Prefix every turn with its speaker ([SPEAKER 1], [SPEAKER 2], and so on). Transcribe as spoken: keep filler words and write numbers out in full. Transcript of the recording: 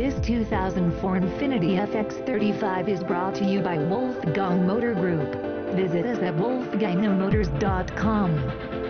[SPEAKER 1] This two thousand four Infiniti F X thirty-five is brought to you by Wolfgang Motor Group. Visit us at wolfgang motors dot com.